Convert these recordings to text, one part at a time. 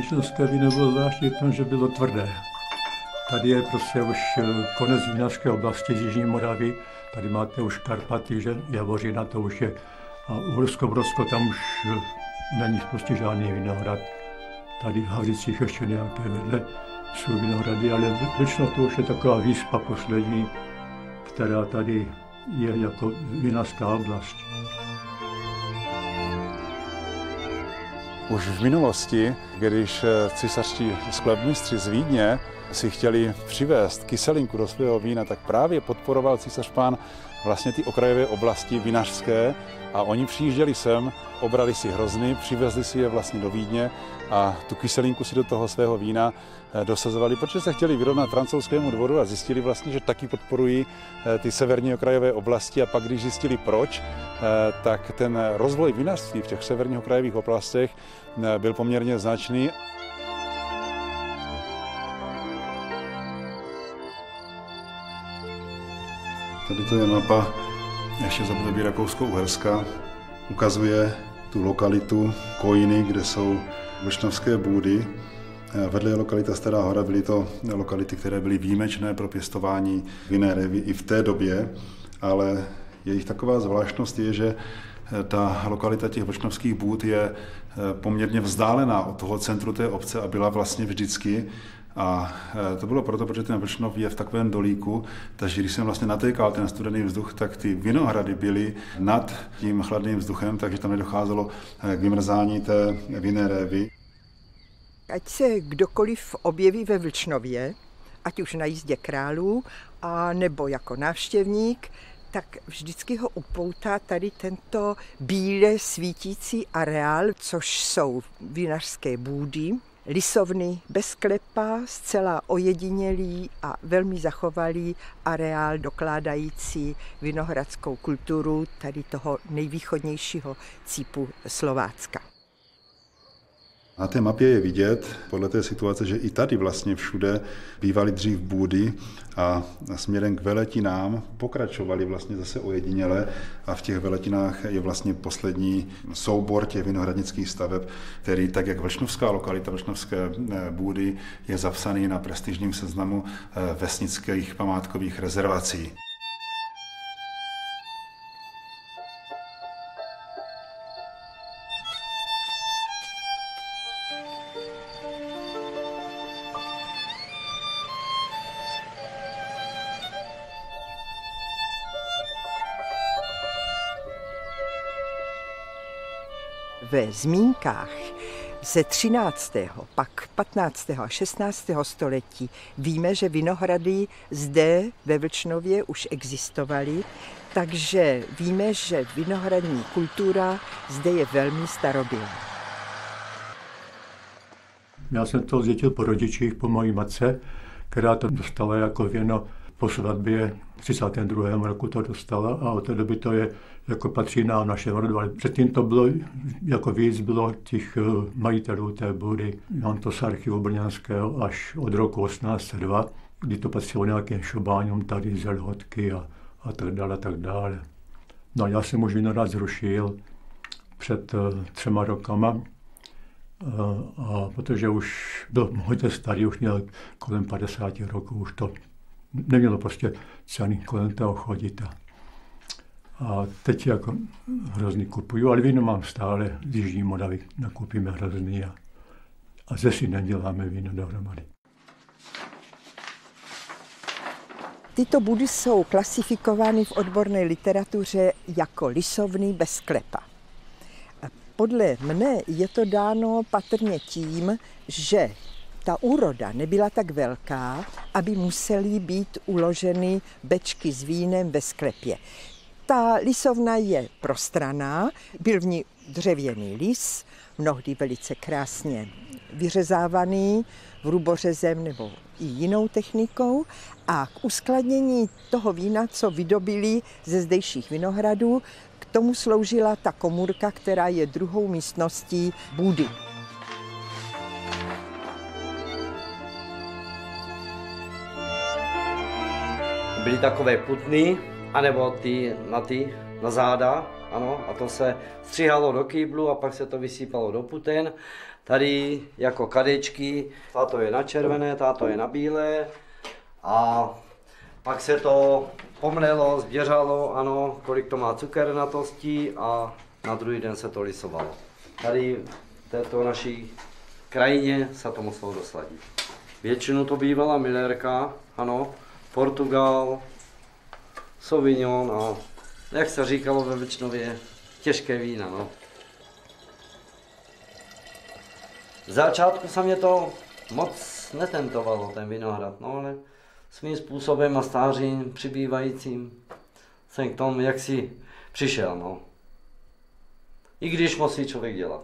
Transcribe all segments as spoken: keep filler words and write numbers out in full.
Vyšňovské víno bylo zvláštní v tom, že bylo tvrdé. Tady je prostě už konec vinařské oblasti z Jižní Moravy. Tady máte už Karpaty, že Javořina, to už je. A Uhersko-Brodsko, tam už není prostě žádný vinohrad. Tady v Havřicích ještě nějaké vedle jsou vinohrady, ale většinou to už je taková výspa poslední, která tady je jako vinařská oblast. Už v minulosti, když císařští sklepmistři z Vídně si chtěli přivést kyselinku do svého vína, tak právě podporoval císař pán vlastně ty okrajové oblasti vinařské a oni přijížděli sem, obrali si hrozny, přivezli si je vlastně do Vídně a tu kyselinku si do toho svého vína dosazovali, protože se chtěli vyrovnat francouzskému dvoru a zjistili vlastně, že taky podporují ty severní okrajové oblasti a pak, když zjistili proč, tak ten rozvoj vinařství v těch severních okrajových oblastech byl poměrně značný. Tady to je mapa ještě z období Rakousko-Uherska. Ukazuje tu lokalitu Kojiny, kde jsou vlčnovské bůdy. Vedle je lokalita Stará Hora, byly to lokality, které byly výjimečné pro pěstování vinné révy i v té době, ale jejich taková zvláštnost je, že ta lokalita těch vlčnovských bůd je poměrně vzdálená od toho centru té obce a byla vlastně vždycky. A to bylo proto, protože ten Vlčnov je v takovém dolíku, takže když jsem vlastně natékal ten studený vzduch, tak ty vinohrady byly nad tím chladným vzduchem, takže tam nedocházelo k vymrzání té vinné révy. Ať se kdokoliv objeví ve Vlčnově, ať už na jízdě králů, a nebo jako návštěvník, tak vždycky ho upoutá tady tento bíle svítící areál, což jsou vinařské bůdy, lisovny bez sklepa, zcela ojedinělý a velmi zachovalý areál dokládající vinohradskou kulturu tady toho nejvýchodnějšího cípu Slovácka. Na té mapě je vidět, podle té situace, že i tady vlastně všude bývaly dřív bůdy a směrem k veletinám pokračovali vlastně zase ojediněle a v těch veletinách je vlastně poslední soubor těch vinohradnických staveb, který tak jak vlčnovská lokalita, vlčnovské bůdy je zapsaný na prestižním seznamu vesnických památkových rezervací. Ve zmínkách ze třináctého pak patnáctého a šestnáctého století víme, že vinohrady zde ve Vlčnově už existovaly, takže víme, že vinohradní kultura zde je velmi starobylá. Já jsem to zdědil po rodičích, po mojí matce, která to dostala jako věno po svatbě. V třicátém druhém roku to dostala a od té doby to je jako patří nám našem rodu, ale předtím to bylo, jako víc bylo těch majitelů té bůdy. Mám to z archivu brněnského až od roku osmnáct set dva, kdy to patřilo nějakým šobáňům tady z Lhotky a, a tak dále, tak dále. No já jsem už vinohrad zrušil před uh, třema rokama, uh, a protože už byl hodně starý, už měl kolem padesáti roků, už to nemělo prostě ceny kolem toho chodit. A, a teď jako hrozný kupuju, ale víno mám stále z Jižní Moravy, nakupíme hrozný a, a ze si neděláme víno dohromady. Tyto bůdy jsou klasifikovány v odborné literatuře jako lisovny bez sklepa. Podle mne je to dáno patrně tím, že ta úroda nebyla tak velká, aby musely být uloženy bečky s vínem ve sklepě. Ta lisovna je prostranná, byl v ní dřevěný lis, mnohdy velice krásně vyřezávaný hrubořezem nebo i jinou technikou a k uskladnění toho vína, co vydobili ze zdejších vinohradů, k tomu sloužila ta komůrka, která je druhou místností bůdy. Byly takové putny, anebo ty na ty, na záda, ano, a to se stříhalo do kýblu a pak se to vysýpalo do puten tady jako kadečky, táto je na červené, táto je na bílé a pak se to pomlelo, zběřalo, ano, kolik to má cukernatosti a na druhý den se to lisovalo. Tady v této naší krajině se to muselo dosladit. Většinou to bývala Millerka, ano, Portugal, Sauvignon a jak se říkalo ve Vlčnově, těžké vína, no. V začátku se mě to moc netentovalo, ten vinohrad, no ale svým způsobem a stářím přibývajícím jsem k tomu jaksi přišel, no. I když musí člověk dělat.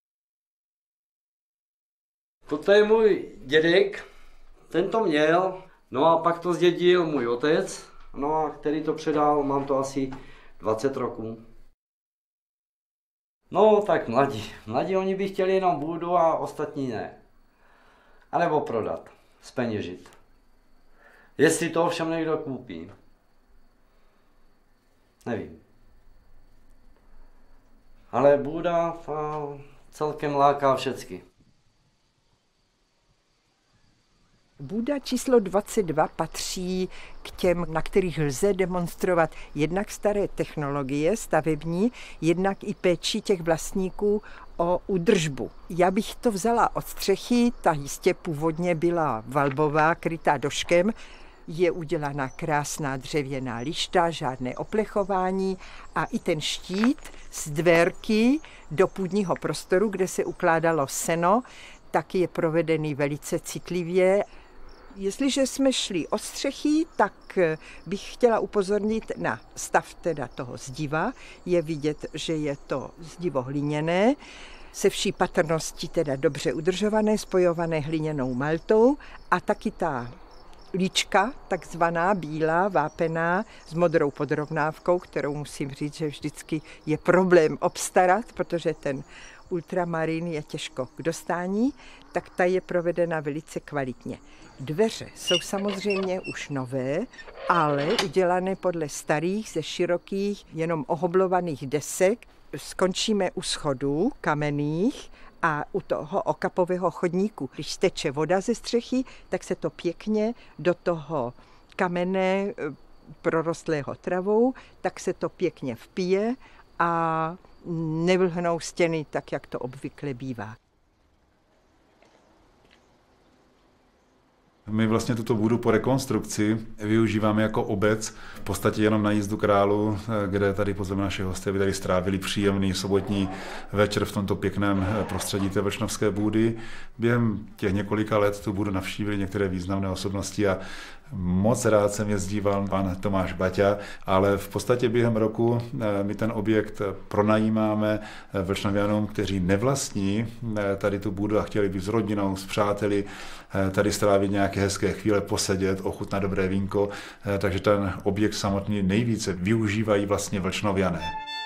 Toto je můj dědek, ten to měl, no a pak to zdědil můj otec, no a který to předal, mám to asi dvacet roků. No tak mladí, mladí oni by chtěli jenom bůdu a ostatní ne. A nebo prodat, zpeněžit. Jestli to ovšem někdo koupí. Nevím. Ale bůda celkem láká všecky. Bůda číslo dvacet dva patří k těm, na kterých lze demonstrovat jednak staré technologie stavební, jednak i péči těch vlastníků o údržbu. Já bych to vzala od střechy, ta jistě původně byla valbová, krytá doškem, je udělaná krásná dřevěná lišta, žádné oplechování a i ten štít z dvérky do půdního prostoru, kde se ukládalo seno, tak je provedený velice citlivě. Jestliže jsme šli od střechy, tak bych chtěla upozornit na stav teda toho zdiva. Je vidět, že je to zdivo hliněné, se vší patrností teda dobře udržované, spojované hliněnou maltou a taky ta líčka, takzvaná bílá, vápená, s modrou podrovnávkou, kterou musím říct, že vždycky je problém obstarat, protože ten ultramarin je těžko k dostání, tak ta je provedena velice kvalitně. Dveře jsou samozřejmě už nové, ale udělané podle starých, ze širokých, jenom ohoblovaných desek. Skončíme u schodů kamenných a u toho okapového chodníku. Když steče voda ze střechy, tak se to pěkně do toho kamene prorostlého travou, tak se to pěkně vpije a nevlhnou stěny tak, jak to obvykle bývá. My vlastně tuto bůdu po rekonstrukci využíváme jako obec, v podstatě jenom na jízdu králu, kde tady pozveme naše hosty, aby tady strávili příjemný sobotní večer v tomto pěkném prostředí té vlčnovské bůdy. Během těch několika let tu bůdu navštívili některé významné osobnosti a moc rád jsem jezdíval pan Tomáš Baťa, ale v podstatě během roku my ten objekt pronajímáme Vlčnovianům, kteří nevlastní tady tu bůdu a chtěli by s rodinou, s přáteli tady strávit nějaké hezké chvíle, posedět, ochutnat dobré vínko, takže ten objekt samotný nejvíce využívají vlastně Vlčnoviané.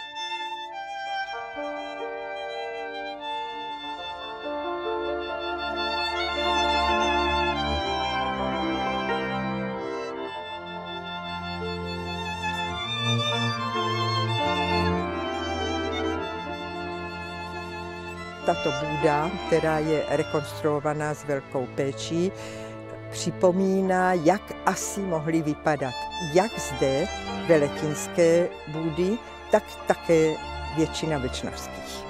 Tato bůda, která je rekonstruovaná s velkou péčí, připomíná, jak asi mohly vypadat jak zde veletinské bůdy, tak také většina vlčnovských.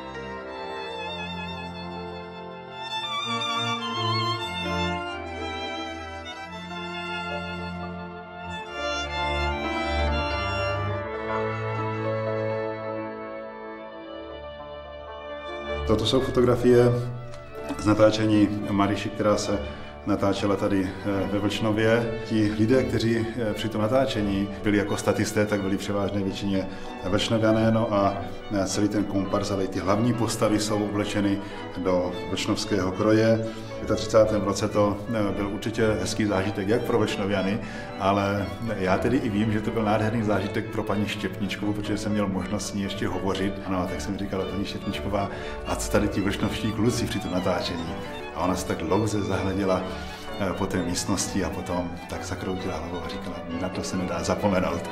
Toto jsou fotografie z natáčení Mariši, která se natáčela tady ve Vlčnově. Ti lidé, kteří při tom natáčení byli jako statisté, tak byli převážné většině Vlčnoviané, no a celý ten kompars, ale i ty hlavní postavy jsou oblečeny do vlčnovského kroje. V třicátém pátém roce to byl určitě hezký zážitek jak pro Vlčnoviany, ale já tedy i vím, že to byl nádherný zážitek pro paní Štěpničkovou, protože jsem měl možnost s ní ještě hovořit. No, tak jsem říkala, paní Štěpničková, a co tady ti vlčnovští kluci při tom natáčení? A ona se tak dlouze zahleděla po té místnosti a potom tak zakroutila hlavou a říkala, na to se nedá zapomenout.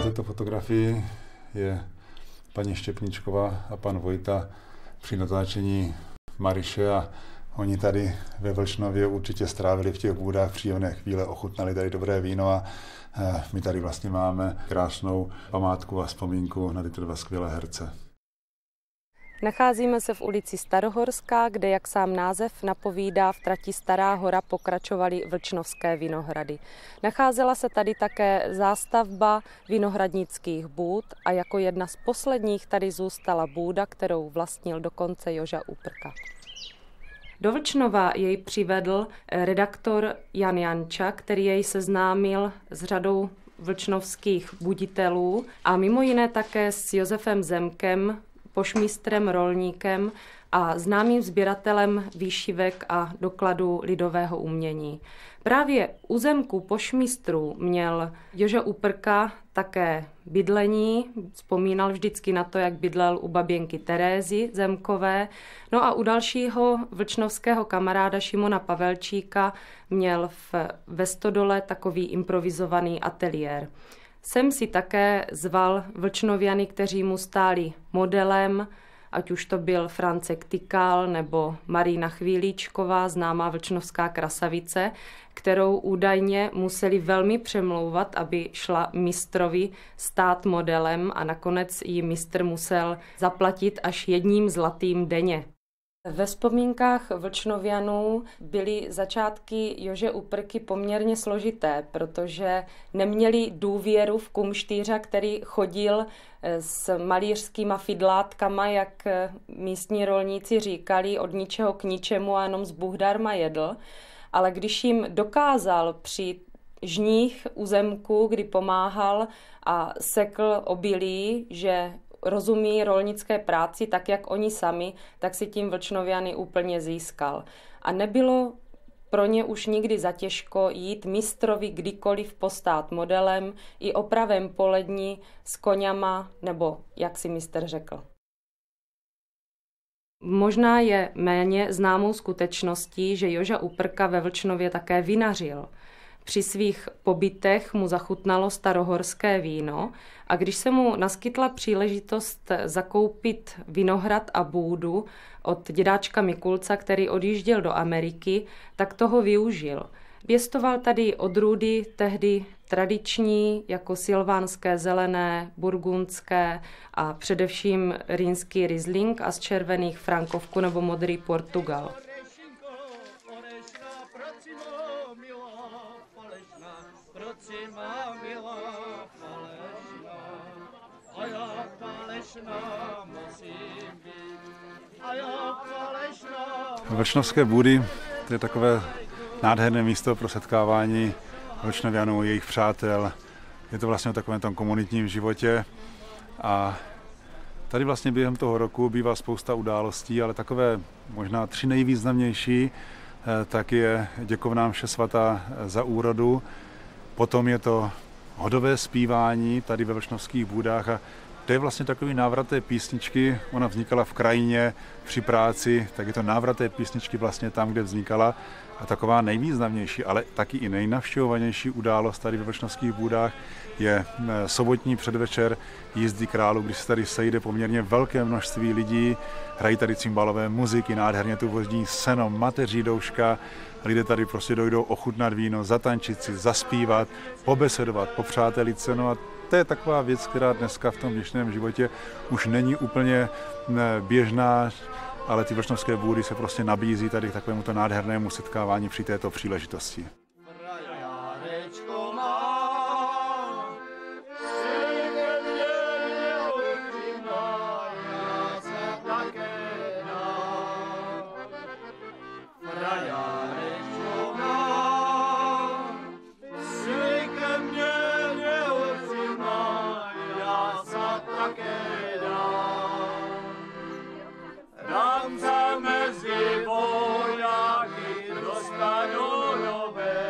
Na této fotografii je paní Štěpničková a pan Vojta při natáčení Maryše a oni tady ve Vlčnově určitě strávili v těch bůdách příjemné chvíle, ochutnali tady dobré víno a my tady vlastně máme krásnou památku a vzpomínku na tyto dva skvělé herce. Nacházíme se v ulici Starohorská, kde, jak sám název napovídá, v trati Stará Hora pokračovaly vlčnovské vinohrady. Nacházela se tady také zástavba vinohradnických bůd a jako jedna z posledních tady zůstala bůda, kterou vlastnil dokonce Joža Uprka. Do Vlčnova jej přivedl redaktor Jan Janča, který jej seznámil s řadou vlčnovských buditelů a mimo jiné také s Josefem Zemkem, pošmistrem, rolníkem a známým sběratelem výšivek a dokladů lidového umění. Právě u Zemku pošmistrů měl Joža Uprka také bydlení, vzpomínal vždycky na to, jak bydlel u baběnky Terézy Zemkové, no a u dalšího vlčnovského kamaráda Šimona Pavelčíka měl v Vestodole takový improvizovaný ateliér. Sem si také zval Vlčnoviany, kteří mu stáli modelem, ať už to byl Francek Tykal nebo Marína Chvílíčková, známá vlčnovská krasavice, kterou údajně museli velmi přemlouvat, aby šla mistrovi stát modelem a nakonec jí mistr musel zaplatit až jedním zlatým denně. Ve vzpomínkách Vlčnovianů byly začátky Jože Uprky poměrně složité, protože neměli důvěru v kumštýřa, který chodil s malířskýma fidlátkama, jak místní rolníci říkali, od ničeho k ničemu a jenom z Bůh darma jedl. Ale když jim dokázal při žních u Zemku, kdy pomáhal a sekl obilí, že rozumí rolnické práci tak, jak oni sami, tak si tím Vlčnoviany úplně získal. A nebylo pro ně už nikdy zatěžko jít mistrovi kdykoliv postát modelem i o pravém poledni s koňama, nebo jak si mistr řekl. Možná je méně známou skutečností, že Joža Uprka ve Vlčnově také vinařil. Při svých pobytech mu zachutnalo starohorské víno a když se mu naskytla příležitost zakoupit vinohrad a bůdu od dědáčka Mikulca, který odjížděl do Ameriky, tak toho využil. Pěstoval tady odrůdy tehdy tradiční, jako silvánské zelené, burgundské a především rýnský Riesling a z červených frankovku nebo modrý Portugal. Vlčnovské bůdy, to je takové nádherné místo pro setkávání Vlčnovianů, jejich přátel. Je to vlastně o takovém tom komunitním životě a tady vlastně během toho roku bývá spousta událostí, ale takové možná tři nejvýznamnější, tak je děkovná mše svatá za úrodu, potom je to hodové zpívání tady ve Vlčnovských bůdách a to je vlastně takový návrat té písničky, ona vznikala v krajině při práci, tak je to návrat té písničky vlastně tam, kde vznikala a taková nejvýznamnější, ale taky i nejnavštěvovanější událost tady ve Vlčnovských bůdách je sobotní předvečer jízdy králů, když se tady sejde poměrně velké množství lidí, hrají tady cymbalové muziky, nádherně tu vozdí seno, mateří douška, lidé tady prostě dojdou ochutnat víno, zatančit si, zaspívat, pobesedovat, popřátelit se, no a to je taková věc, která dneska v tom dnešním životě už není úplně běžná, ale ty vlčnovské bůdy se prostě nabízí tady k takovémuto nádhernému setkávání při této příležitosti. Tam zamezi vojáky dostanu nové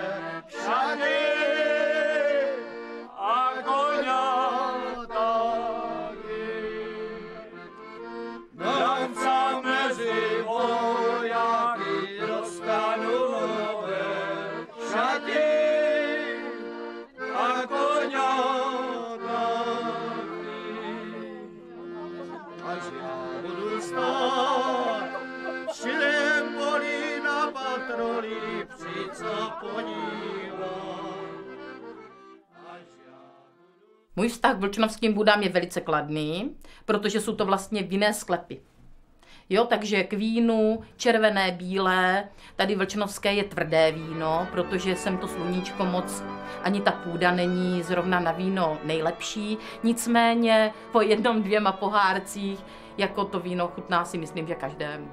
Můj vztah k vlčnovským budám je velice kladný, protože jsou to vlastně vinné sklepy. Jo, takže k vínu, červené, bílé, tady vlčnovské je tvrdé víno, protože sem to sluníčko moc, ani ta půda není zrovna na víno nejlepší. Nicméně po jednom, dvěma pohárcích, jako to víno chutná si myslím, že každému.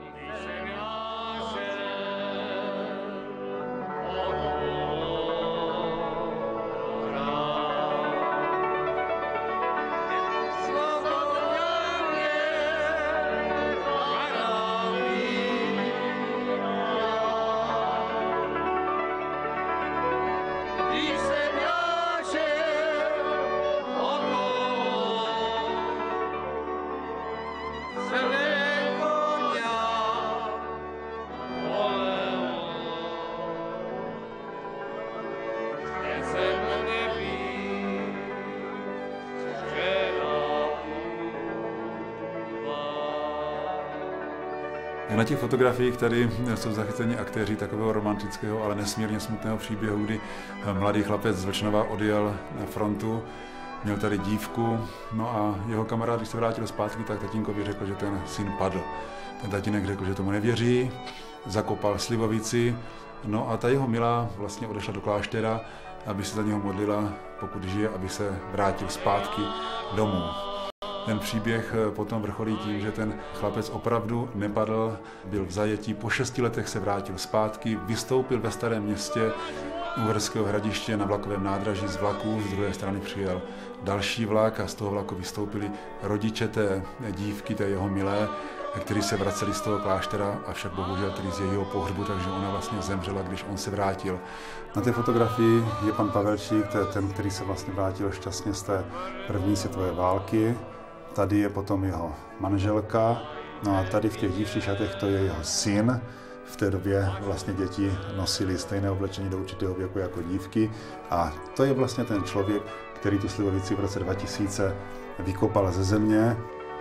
Na těch fotografiích tady jsou zachyceni aktéři takového romantického, ale nesmírně smutného příběhu, kdy mladý chlapec z Vlčnova odjel na frontu, měl tady dívku, no a jeho kamarád, když se vrátil zpátky, tak tatínkovi řekl, že ten syn padl. Ten tatínek řekl, že tomu nevěří, zakopal slivovici, no a ta jeho milá vlastně odešla do kláštera, aby se za něho modlila, pokud žije, aby se vrátil zpátky domů. Ten příběh potom vrcholí tím, že ten chlapec opravdu nepadl, byl v zajetí, po šesti letech se vrátil zpátky, vystoupil ve Starém Městě u Uherského Hradiště na vlakovém nádraží z vlaku, z druhé strany přijel další vlak a z toho vlaku vystoupili rodiče té dívky, té jeho milé, kteří se vraceli z toho kláštera, avšak bohužel tedy z jejího pohřbu, takže ona vlastně zemřela, když on se vrátil. Na té fotografii je pan Pavelčík, to je ten, který se vlastně vrátil šťastně z té první světové války. Tady je potom jeho manželka, no a tady v těch dívčích šatech to je jeho syn. V té době vlastně děti nosily stejné oblečení do určitého věku jako dívky a to je vlastně ten člověk, který tu slivovici v roce dva tisíce vykopal ze země.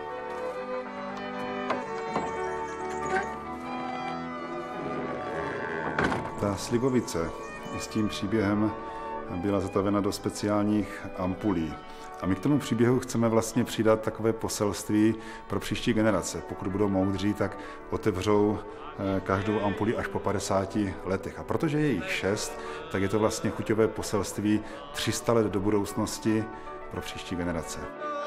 Ta slivovice i s tím příběhem byla zatavena do speciálních ampulí. A my k tomu příběhu chceme vlastně přidat takové poselství pro příští generace. Pokud budou moudří, tak otevřou každou ampuli až po padesáti letech. A protože je jich šest, tak je to vlastně chuťové poselství tři sta let do budoucnosti pro příští generace.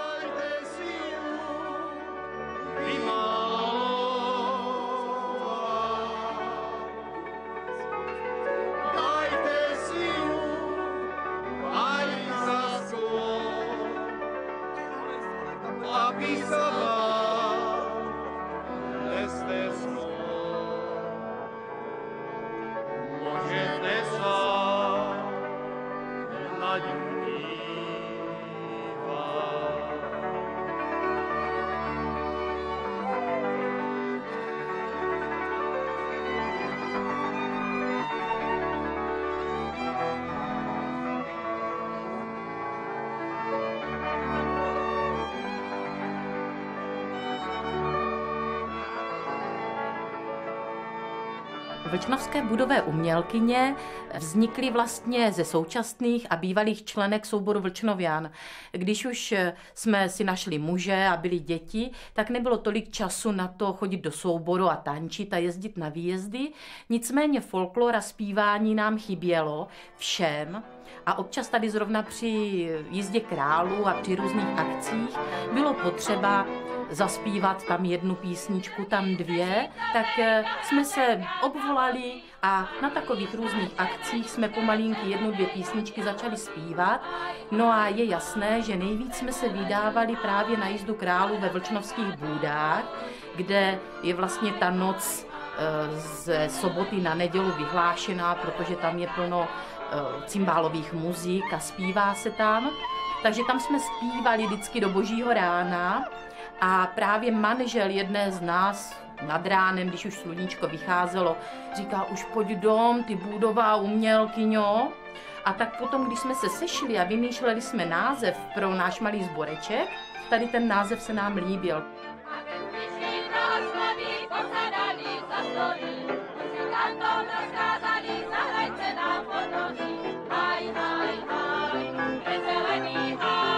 Vlčnovské budové umělkyně vznikly vlastně ze současných a bývalých členek souboru Vlčnovian. Když už jsme si našli muže a byli děti, tak nebylo tolik času na to chodit do souboru a tančit a jezdit na výjezdy. Nicméně folklor a zpívání nám chybělo všem. A občas tady zrovna při jízdě králů a při různých akcích bylo potřeba zaspívat tam jednu písničku, tam dvě, tak jsme se obvolali a na takových různých akcích jsme pomalinky jednu, dvě písničky začali zpívat. No a je jasné, že nejvíc jsme se vydávali právě na jízdu králů ve Vlčnovských bůdách, kde je vlastně ta noc ze soboty na nedělu vyhlášená, protože tam je plno cymbálových muzik a zpívá se tam. Takže tam jsme zpívali vždycky do božího rána a právě manžel jedné z nás nad ránem, když už sluníčko vycházelo, říká, už pojď dom, ty bůdová umělkyňo. A tak potom, když jsme se sešli a vymýšleli jsme název pro náš malý sboreček, tady ten název se nám líbil. Hi, hi, hi, hi,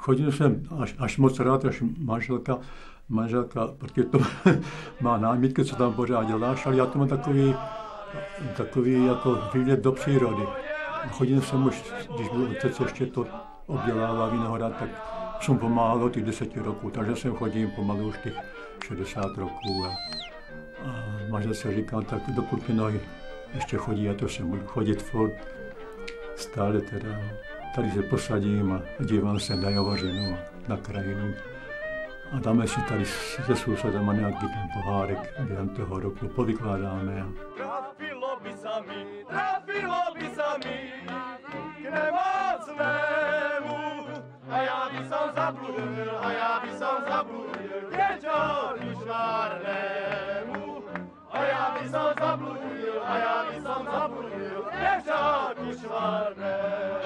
Chodil jsem až, až moc rád, až manželka, manželka proti tomu má námitky, co tam pořád děláš, ale já to mám takový, takový jako výlet do přírody. Chodil jsem už, když byl otec ještě to obdělával vinohrad, tak jsem pomáhal od těch deseti roků, takže jsem chodím pomalu už těch šedesát roků. A, a manžel se říkal, tak dokud ty nohy ještě chodí, já to jsem budu chodit furt, stále teda. Tady se posadím a dívám se na Javořinu a na krajinu. A dáme si tady se sousedama nějaký ten pohárek během toho roku, povykládáme. A... Trafilo by sami, trafilo by sami k nemocnému. A já by som zabludil, a já by som zabludil k děťovi švárnému. A já by som zabludil, a já by som zabludil k děťovi švárnému.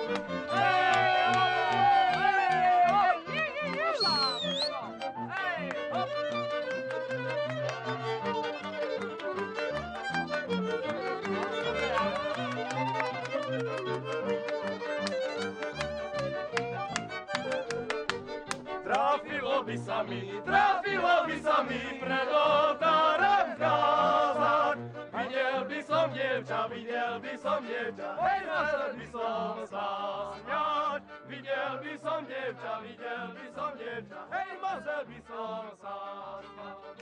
Trafilo by sa mi, trafilo by sa mi pred oltárem kázať. Videl by som dievča, videl by som dievča, hej, chcel by som sa smiať. Videl by som dievča, videl by som dievča, hej, chcel by som sa smiať.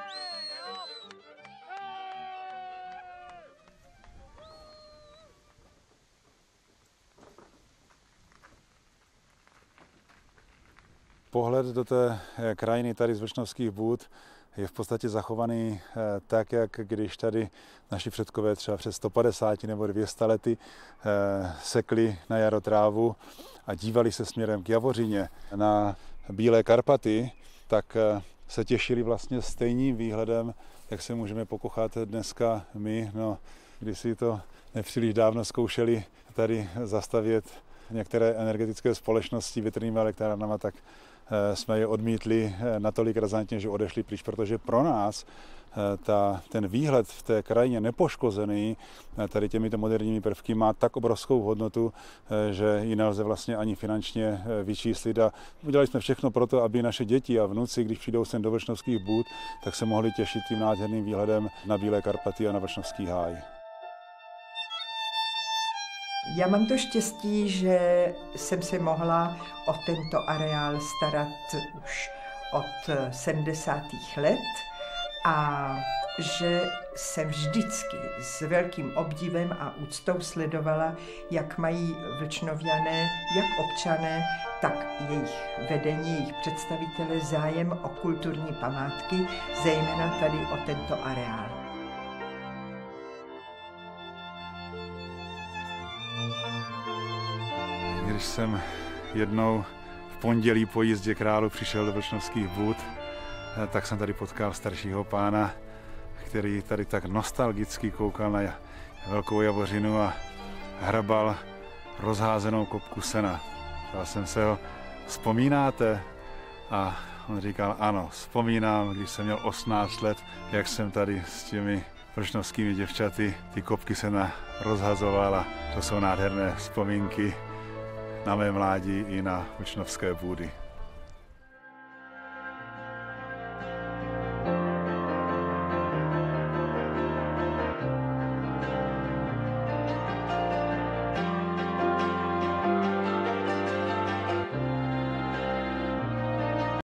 Pohled do té krajiny tady z Vlčnovských Bůd je v podstatě zachovaný tak, jak když tady naši předkové třeba před sto padesáti nebo dvěma sty lety sekli na jaro trávu a dívali se směrem k Javořině na Bílé Karpaty, tak se těšili vlastně stejným výhledem, jak se můžeme pokochat dneska my. No, když si to nepříliš dávno zkoušeli tady zastavět některé energetické společnosti větrnými elektrárnami, tak jsme je odmítli natolik razantně, že odešli pryč, protože pro nás ta, ten výhled v té krajině nepoškozený tady těmito moderními prvky má tak obrovskou hodnotu, že ji nelze vlastně ani finančně vyčíslit. A udělali jsme všechno pro to, aby naše děti a vnuci, když přijdou sem do Vlčnovských Bůd, tak se mohli těšit tím nádherným výhledem na Bílé Karpaty a na Vlčnovský háj. Já mám to štěstí, že jsem se mohla o tento areál starat už od sedmdesátých let a že jsem vždycky s velkým obdivem a úctou sledovala, jak mají Vlčnoviané, jak občané, tak jejich vedení, jejich představitelé zájem o kulturní památky, zejména tady o tento areál. Když jsem jednou v pondělí po jízdě králu přišel do Vlčnovských Bůd, tak jsem tady potkal staršího pána, který tady tak nostalgicky koukal na Velkou Javořinu a hrabal rozházenou kopku sena. Ptal jsem se ho, vzpomínáte? A on říkal, ano, vzpomínám, když jsem měl osmnáct let, jak jsem tady s těmi vlčnovskými děvčaty ty kopky sena rozhazoval a to jsou nádherné vzpomínky na mé mládí i na Vlčnovské Bůdy.